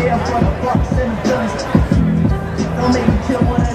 care for the Bucks and the Phillies. Don't make me kill one